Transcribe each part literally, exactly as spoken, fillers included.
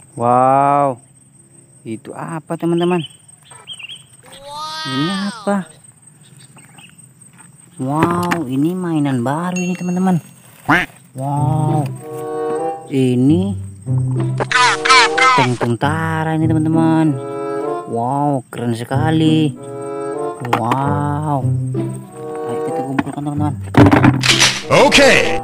Wow, itu apa teman-teman? Ini apa? Wow, ini mainan baru ini teman-teman. Wow, ini tank tentara ini teman-teman. Wow, keren sekali. Wow, ayo kita kumpulkan teman-teman. Oke.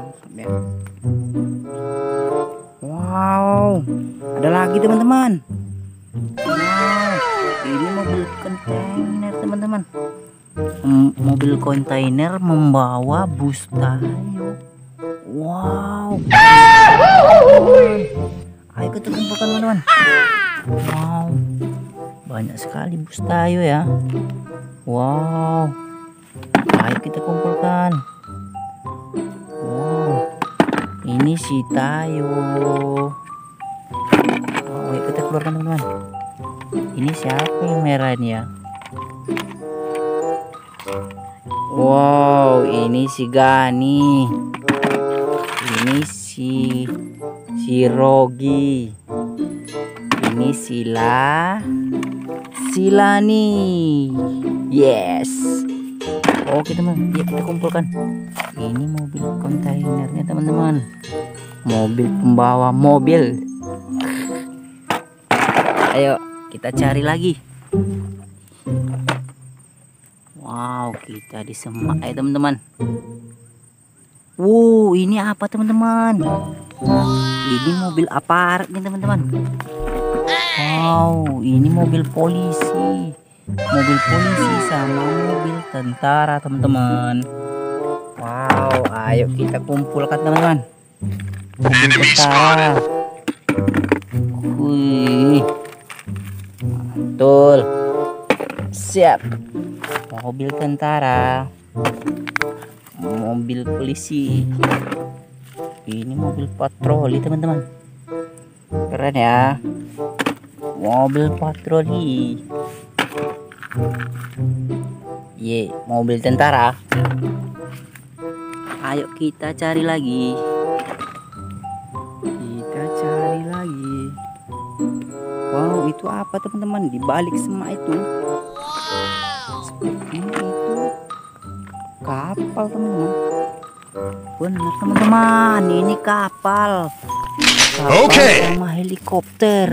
Wow, ada lagi teman-teman. Wow, ini mobil kontainer teman-teman. M mobil kontainer membawa bus tayo. Wow, ayo kita kumpulkan teman-teman. Wow, banyak sekali bus tayo ya. Wow, ayo kita kumpulkan. Wow, ini si tayo. Oh, ayo kita keluarkan teman-teman. Ini siapa yang merah ini ya? Wow, ini si Gani. Ini si si Rogi. Ini Sila. Silani. Yes. Oke teman, ya kita kumpulkan. Ini mobil kontainernya teman-teman. Mobil pembawa mobil. Ayo kita cari lagi. Wow, kita di semak ya teman-teman. Wow, ini apa teman-teman? Ini mobil aparat nih teman-teman. Wow, ini mobil polisi. Mobil polisi sama mobil tentara teman-teman. Wow, ayo kita kumpulkan teman-teman. Mobil tentara. Wih, betul. Siap. Mobil tentara. Mobil polisi. Ini mobil patroli teman-teman. Keren ya. Mobil patroli. Ye, mobil tentara. Ayo kita cari lagi. Kita cari lagi. Wow, itu apa teman-teman? Di balik semak itu. Sepertinya itu kapal teman-teman. Benar teman-teman, ini kapal. Kapal Oke. sama helikopter.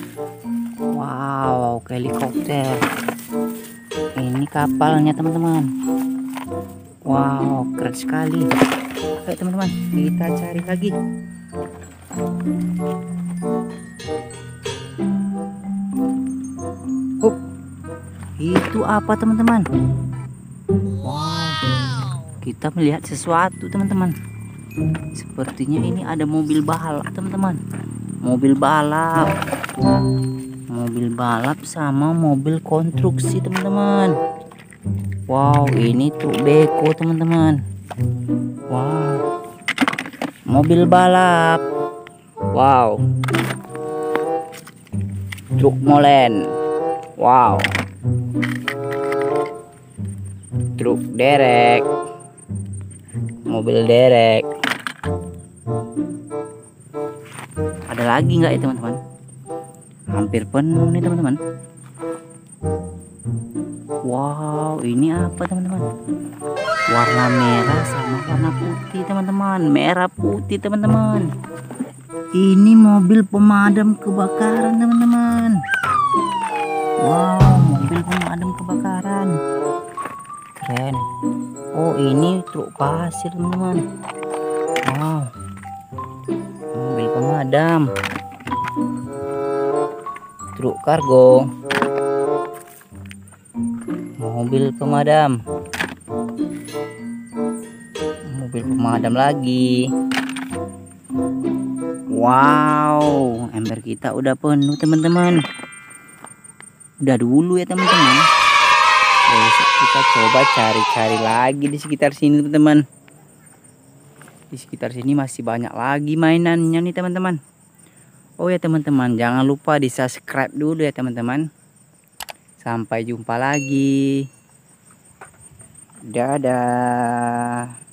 Wow, ke helikopter. Ini kapalnya teman-teman. Wow, keren sekali. Oke teman-teman, kita cari lagi. Hup, itu apa teman-teman? Wow, kita melihat sesuatu teman-teman. Sepertinya ini ada mobil balap teman-teman. Mobil balap. Mobil balap sama mobil konstruksi teman-teman. Wow, ini truk beko teman-teman. Wow, mobil balap. Wow, truk molen. Wow, truk derek. Mobil derek. Ada lagi nggak ya teman-teman? Hampir penuh nih teman-teman. Wow, ini apa teman-teman? Warna merah sama warna putih teman-teman. Merah putih teman-teman. Ini mobil pemadam kebakaran teman-teman. Wow, mobil pemadam kebakaran. Keren. Oh, ini truk pasir teman-teman. Wow, mobil pemadam. Truk kargo. Mobil pemadam. Mobil pemadam lagi. Wow, ember kita udah penuh teman-teman. Udah dulu ya teman-teman. Besok kita coba cari-cari lagi di sekitar sini teman-teman. Di sekitar sini masih banyak lagi mainannya nih teman-teman. Oh ya teman-teman, jangan lupa di subscribe dulu ya teman-teman. Sampai jumpa lagi. Dadah.